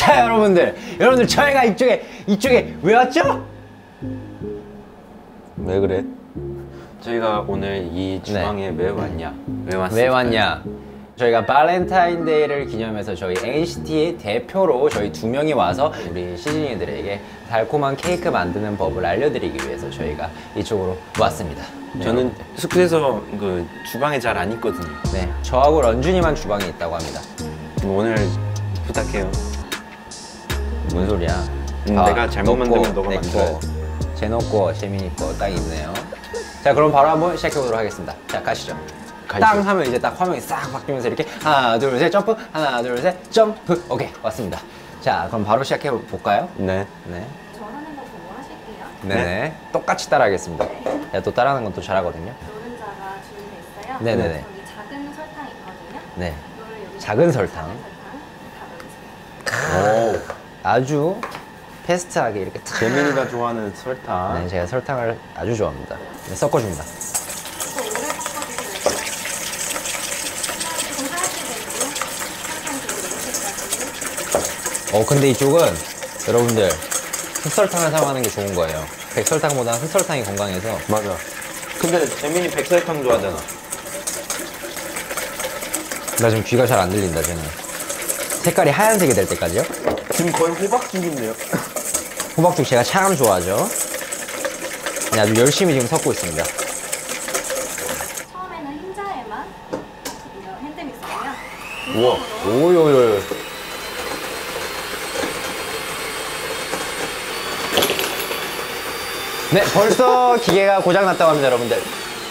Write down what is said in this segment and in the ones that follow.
자, 여러분들 저희가 이쪽에 왜 왔죠? 왜 그래? 저희가 오늘 이 주방에 왜 왔냐? 왜 왔냐? 저희가 발렌타인데이를 기념해서 저희 NCT의 대표로 저희 2명이 와서 우리 시즈니들에게 달콤한 케이크 만드는 법을 알려드리기 위해서 저희가 이쪽으로 왔습니다. 저는 숙소에서 그 주방에 잘 안 있거든요. 네, 저하고 런쥔이만 주방에 있다고 합니다. 오늘 부탁해요. 뭔 소리야? 내가 잘못 만들면 너가 만들어. 제노 거, 재민이 거 딱 있네요. 자, 그럼 바로 한번 시작해보도록 하겠습니다. 자, 가시죠. 땅 하면 이제 딱 화면이 싹 바뀌면서 이렇게 하나 둘 셋 점프, 하나 둘 셋 점프. 오케이, 왔습니다. 자, 그럼 바로 시작해 볼까요? 네. 저 하는 거 보고 하실게요. 네네. 똑같이 따라하겠습니다. 제가 또 따라하는 건 또 잘하거든요. 노른자가 준비돼 있어요. 네네네. 여기 작은 설탕 있거든요. 네. 이거를 여기 작은 설탕. 담아주세요. 오, 아주 패스트하게 이렇게 탁. 재민이가 좋아하는 설탕. 네, 제가 설탕을 아주 좋아합니다. 네, 섞어줍니다. 더 오래 섞어주시면 조금 하얗게 되고 설탕 그리고 이렇게까지. 근데 이쪽은 여러분들 흑설탕을 사용하는 게 좋은 거예요. 백설탕보다 흑설탕이 건강해서. 맞아. 근데 재민이 백설탕 좋아하잖아. 나 지금 귀가 잘 안 들린다, 쟤는. 색깔이 하얀색이 될 때까지요? 지금 거의 호박죽인데요. 호박죽 제가 참 좋아하죠. 네, 아주 열심히 지금 섞고 있습니다. 처음에는 흰자에만 이거 핸드믹스고요. 우와. 오요요. 네, 벌써 기계가 고장났다고 합니다, 여러분들.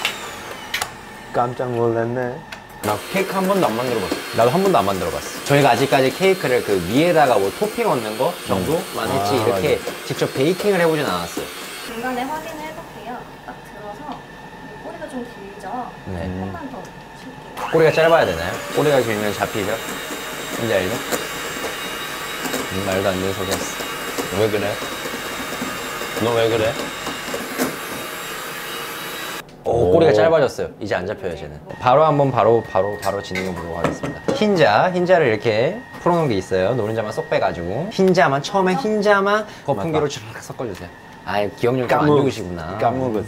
깜짝 놀랐네. 나 케이크 한 번도 안 만들어봤어. 나도 한 번도 안 만들어봤어. 저희가 아직까지 케이크를 그 위에다가 뭐 토핑 얹는 거 정도만 했지 이렇게 직접 베이킹을 해보진 않았어요. 중간에 확인을 해볼게요. 딱 들어서 꼬리가 좀 길죠? 네. 조금만 더 칠게요. 꼬리가 짧아야 되나요? 꼬리가 길면 잡히죠? 뭔지 알죠? 말도 안 되는 소리 했어. 왜 그래? 너 왜 그래? 오, 꼬리가 짧아졌어요. 이제 안 잡혀요, 쟤는. 바로 한번 바로 진행해 보도록 하겠습니다. 흰자를 이렇게 풀어놓은 게 있어요. 노른자만 쏙 빼가지고. 처음에 거품기로 쫙 섞어주세요. 아, 기억력 좀 안 좋으시구나. 까먹었어.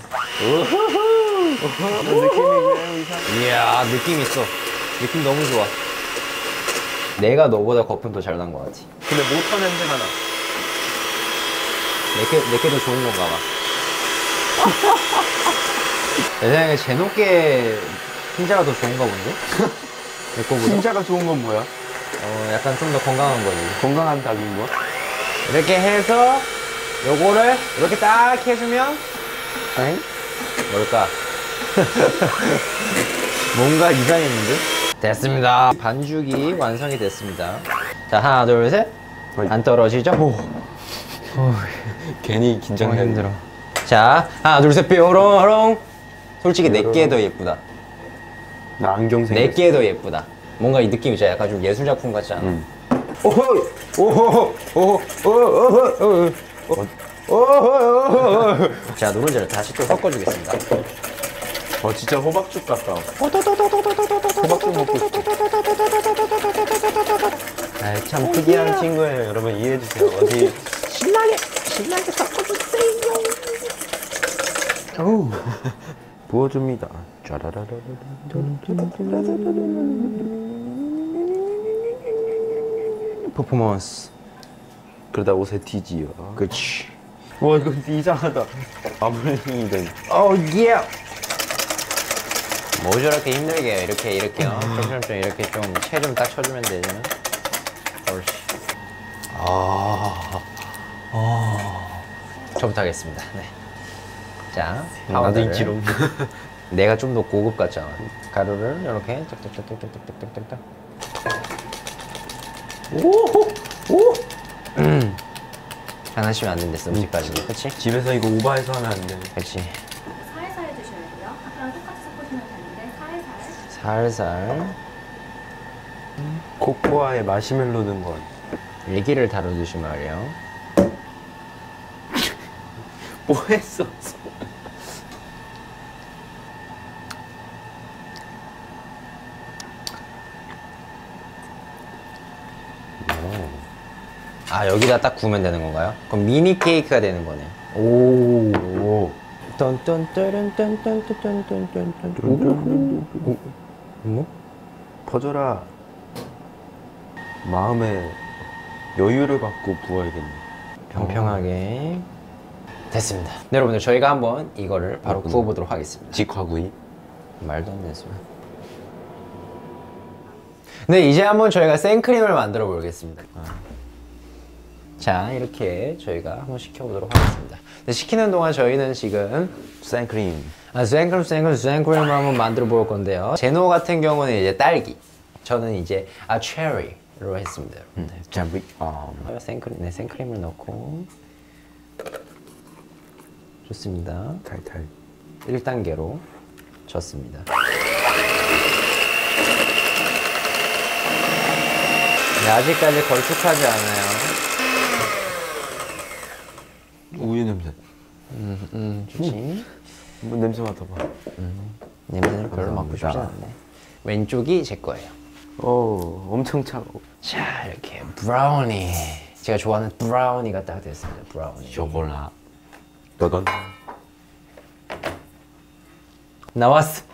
이야, 느낌 있어. 느낌 너무 좋아. 내가 너보다 거품 더 잘 난 것 같아. 근데 모터 냄새가 나. 내게 더 좋은 건가 봐. 내 생각에 제노께 흰자가 더 좋은가 본데? 내 거보다? 흰자가 좋은 건 뭐야? 약간 좀 더 건강한 거지. 건강한 닭인 거? 이렇게 해서 요거를 이렇게 딱 해주면 엥? 뭘까? 뭔가 이상했는데? 됐습니다. 반죽이 완성이 됐습니다. 자, 하나 둘 셋. 안 떨어지죠? 오. 괜히 긴장되는. 힘들어. 자, 하나 둘 셋 뾰로롱. 솔직히 내게 더 예쁘다. 나 안경 생겼어. 내게 더 예쁘다. 뭔가 이 느낌 있잖아. 약간 좀 예술 작품 같지 않아? 오호! 오호! 오호! 오호! 오호! 자, 노른자를 다시 또 섞어주겠습니다. 진짜 호박죽 같다. 호박죽 먹고 싶어. 아, 참 특이한 친구예요. 여러분 이해해주세요. 어디 신나게 섞어주세요. 오. 부어줍니다. 퍼포먼스. 그러다 옷에 튀지요. 그치. 와 이거 이상하다. 아무래도 예. 뭐 저렇게 힘들게 이렇게요. 좀 이렇게 좀 채 좀 딱 쳐주면 되잖아. 옳지. 저부터 하겠습니다. 네. 자, 나도 인기로. 내가 좀 더 고급 같잖아. 가루를 이렇게 짝짝짝짝짝짝짝짝짝. 오. 안 하시면 안 된댔어, 음식까지. 그치? 집에서 이거 오바해서 하면 안 돼. 그치. 살살 해주셔야 돼요. 아까랑 똑같이 섞으시면 되는데 살살. 살살. 코코아에 마시멜로 넣은 건. 일기를 다뤄주시 말이요. 뭐 했어? 아, 여기다 딱 구우면 되는 건가요? 그럼 미니 케이크가 되는 거네. 오. 뚠뚠뚠뚠뚠뚠뚠뚠뚠뚠뚠뚠뚠뚠뚠. 뭐? 퍼져라. 마음에 여유를 갖고 부어야겠네. 평평하게 됐습니다. 네, 여러분들 저희가 한번 이거를 바로 구워보도록 하겠습니다. 직화구이. 말도 안 되는 소리. 네, 이제 한번 저희가 생크림을 만들어 보겠습니다. 자, 이렇게 저희가 한번 식혀보도록 하겠습니다. 네, 식히는 동안 저희는 지금 생크림. 생크림을 한번 만들어 볼 건데요. 제노 같은 경우는 이제 딸기, 저는 이제 체리로 했습니다. 여러분들. 자, 생크림을 넣고 좋습니다. 탈탈. 1단계로 졌습니다. 네, 아직까지 걸쭉하지 않아요. 우유 냄새. 좋지. 한번 냄새 맡아봐. 냄새는 별로 맡고 싶지 않네. 왼쪽이 제 거예요. 오, 엄청 차고. 자, 이렇게 브라우니. 제가 좋아하는 브라우니가 딱 됐습니다. 브라우니. 쇼콜라. 너던. 나왔어.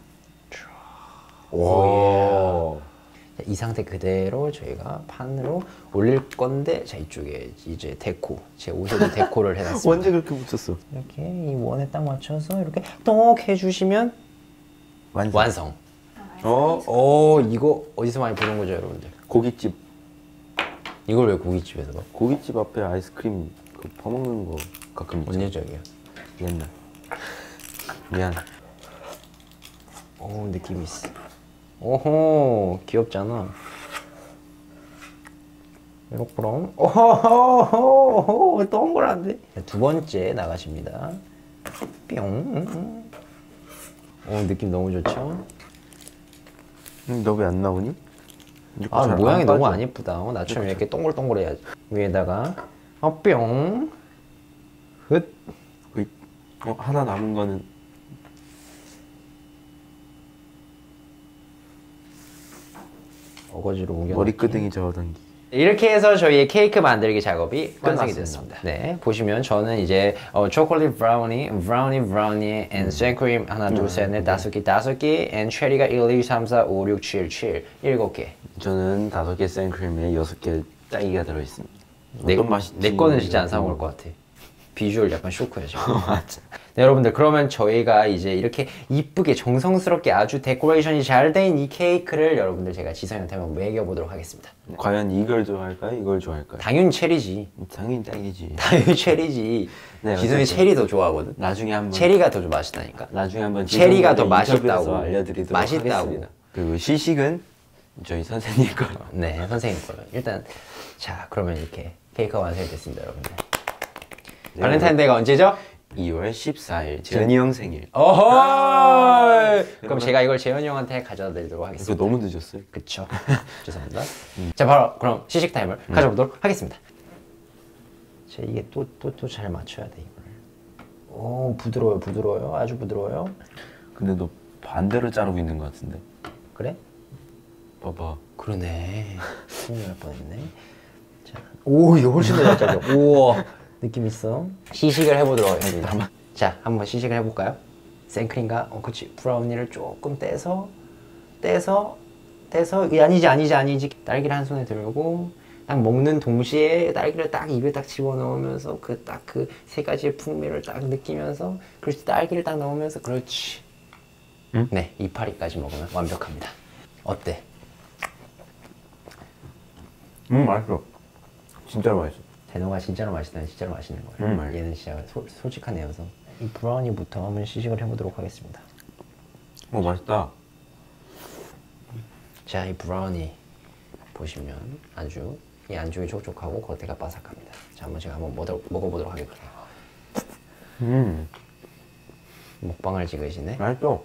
오. 자, 이 상태 그대로 저희가 판으로 올릴 건데, 자, 이쪽에 이제 데코. 제 옷에도 데코를 해놨습니다. 언제 그렇게 붙였어? 이렇게 이 원에 딱 맞춰서 이렇게 똑 해주시면 완성. 오, 이거 어디서 많이 보는 거죠, 여러분들? 고깃집. 이걸 왜 고깃집에서 봐? 고깃집 앞에 아이스크림 그 퍼먹는 거 가끔 있잖아. 언제 적이야? 옛날. 미안. 오, 느낌 있어. 오호, 귀엽잖아. 이렇게랑 오호호호, 동그란데? 두 번째 나가십니다. 뿅. 오, 느낌 너무 좋죠? 너 왜 안 나오니? 아, 잘 모양이 안 너무 빠져. 안 예쁘다. 나처럼 이렇게 동글동글해야지. 위에다가 뿅. 흩. 어이, 하나 남은 거는 어거지로 옮겨. 머리끄댕이 저어당기. 이렇게 해서 저희의 케이크 만들기 작업이 완성이 끝났습니다. 됐습니다. 네, 보시면 저는 이제 초콜릿 브라우니 and 생크림 하나, 둘, 셋, 넷, 다섯 개, and 체리가 1, 2, 3, 4, 5, 6, 7, 7개. 저는 5개 생크림에 6개 딸기가 들어있습니다. 어떤 맛이? 내 거는 진짜 안 사 먹을 것 같아. 비주얼 약간 쇼크야 지금. 네, 여러분들 그러면 저희가 이제 이렇게 이쁘게 정성스럽게 아주 데코레이션이 잘 된 이 케이크를 여러분들 제가 지성이한테 한번 먹여보도록 하겠습니다. 과연 이걸 좋아할까요? 이걸 좋아할까요? 당연히 체리지. 당연히 딸기지. 당연히 체리지. 네, 지성이 어쨌든. 체리 더 좋아하거든. 나중에 한번 체리가 더 좀 맛있다니까. 나중에 한번 체리가 더 지성이한테 맛있다고. 인터뷰에서 알려드리도록 맛있다고. 하겠습니다. 그리고 시식은 저희 선생님 거. 네, 선생님 거요. 일단 자, 그러면 이렇게 케이크가 완성이 됐습니다, 여러분들. 네, 발렌타인데이가 언제죠? 2월 14일 재현이 형 생일. 어허! 그럼 제가 이걸 재현이 형한테 가져다 드리도록 이거 하겠습니다. 너무 늦었어요. 그쵸. 죄송합니다. 자, 바로 그럼 시식 타임을 가져보도록 하겠습니다. 자, 이게 또 잘 맞춰야 돼, 이거를. 오, 부드러워요. 아주 부드러워요. 근데 너 반대로 자르고 있는 것 같은데. 그래? 봐봐. 그러네. 큰일 날 뻔했네. 자, 오, 이거 훨씬 더 잘 잘려. 우와, 느낌 있어. 시식을 해보도록 하겠습니다. 자, 한번 시식을 해볼까요? 생크림과, 그치, 브라우니를 조금 떼서, 아니지. 딸기를 한 손에 들고, 딱 먹는 동시에 딸기를 딱 입에 딱 집어넣으면서 그 세 가지의 풍미를 딱 느끼면서, 그렇지, 딸기를 딱 넣으면서, 그렇지. 응? 네, 이파리까지 먹으면 완벽합니다. 어때? 맛있어. 진짜로 맛있어. 대노가 진짜로 맛있다면 진짜로 맛있는 거예요. 얘는 진짜 솔직한 애여서. 이 브라우니부터 한번 시식을 해보도록 하겠습니다. 맛있다. 자, 이 브라우니 보시면 이 안쪽이 촉촉하고 겉에가 바삭합니다. 자, 한번 제가 한번 먹어보도록 하겠습니다. 먹방을 찍으시네. 맛있어.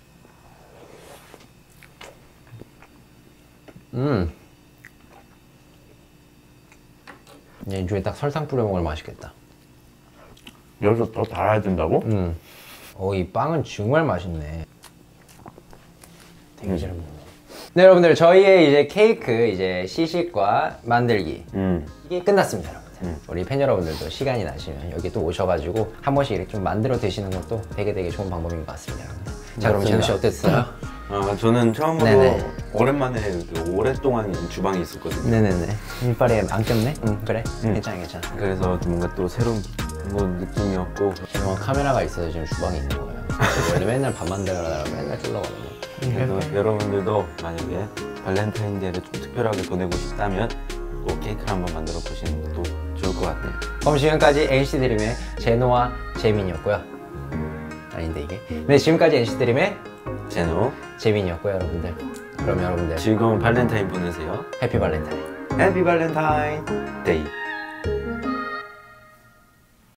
이 중에 딱 설탕 뿌려 먹으면 맛있겠다. 여기서 더 달아야 된다고? 이 빵은 정말 맛있네. 되게 잘 먹네. 네, 여러분들 저희의 이제 케이크 이제 시식과 만들기 이게 끝났습니다, 여러분들. 우리 팬 여러분들도 시간이 나시면 여기 또 오셔가지고 한 번씩 이렇게 좀 만들어 드시는 것도 되게 좋은 방법인 것 같습니다, 여러분들. 자, 그럼 제노 씨 어땠어요? 저는 처음으로 네네. 오랜만에 이렇게 오랫동안 주방에 있었거든요. 네네네. 이빨에 안 꼈네? 응, 그래. 괜찮아. 그래서 뭔가 또 새로운 느낌이었고. 제노가 카메라가 있어서 지금 주방에 있는 거예요. 원래 맨날 밥 만들어라고 맨날 쫄라거든요. 그래서 여러분들도 만약에 발렌타인데이를 좀 특별하게 보내고 싶다면 꼭 케이크를 한번 만들어 보시는 것도 좋을 것 같네요. 그럼 지금까지 NCT 드림의 제노와 재민이었고요. 아닌데 이게. 네, 지금까지 NCT 드림의 제노, 재민이었고요, 여러분들. 그럼 여러분들 즐거운 발렌타인 보내세요. 해피 발렌타인. 해피 발렌타인 데이.